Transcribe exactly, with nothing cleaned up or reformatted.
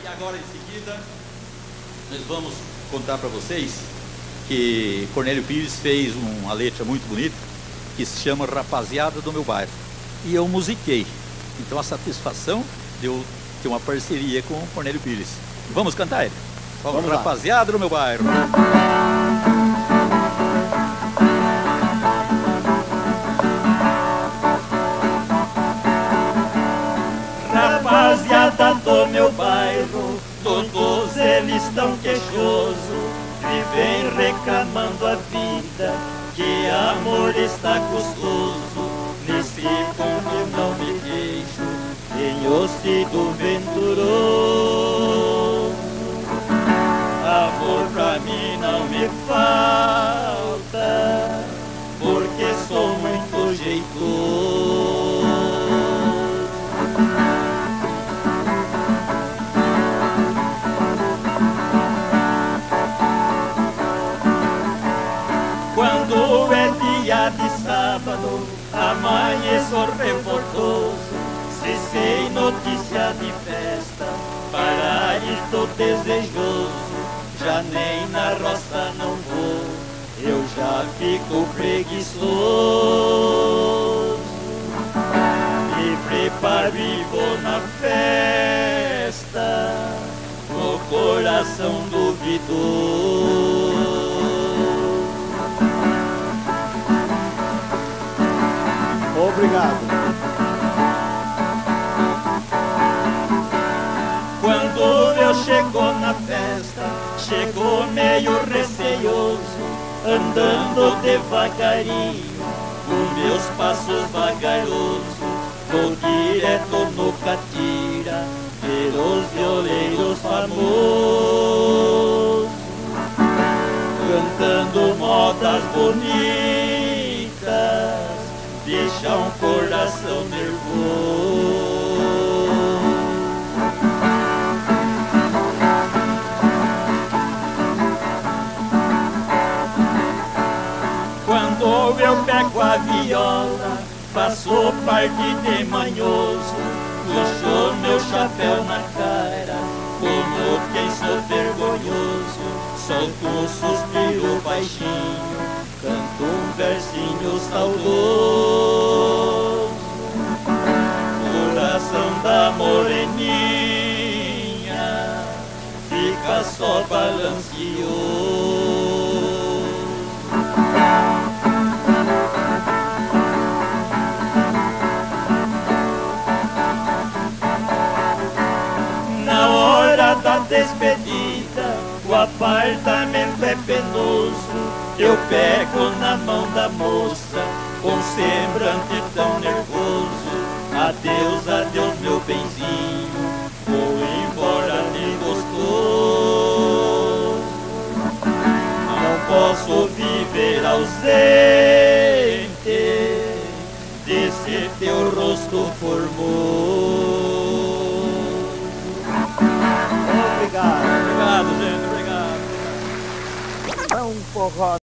E agora, em seguida, nós vamos contar para vocês que Cornélio Pires fez uma letra muito bonita que se chama Rapaziada do Meu Bairro. E eu musiquei. Então a satisfação de eu ter uma parceria com Cornélio Pires. Vamos cantar ele? Vamos, Vamos Rapaziada do Meu Bairro. Rapaziada do meu bairro, todos eles tão queixosos, vivem reclamando a vida, que amor está custoso. Nesse ponto eu não me queixo, tenho sido venturoso. Amor pra mim não me falta, porque sou muito jeitoso. Quando é dia de sábado, amanheço revoltoso. Se sem notícia de festa, para ir tô desejoso. Já nem na roça não vou, eu já fico preguiçoso. Me preparo e vou na festa, no coração duvidoso. Obrigado. Quando eu chego na festa, chego meio receioso, andando devagarinho, com meus passos vagarosos, vou direto no catira, ver os violeiros famosos, cantando modas bonitas, deixa um coração nervoso. Quando eu pego a viola, faço parte de manhoso, puxo meu chapéu na cara, como quem sou vergonhoso, solto um suspiro baixinho, canto um versinho saudoso. Coração da moreninha fica só balancioso. Na hora da despedida, o apartamento é penoso. Eu pego na mão da moça, com semblante tão nervoso. Adeus, adeus, meu benzinho, vou embora desgostoso. Não posso viver ausente desse teu rosto formoso. Obrigado. Obrigado, gente, obrigado. É um forró.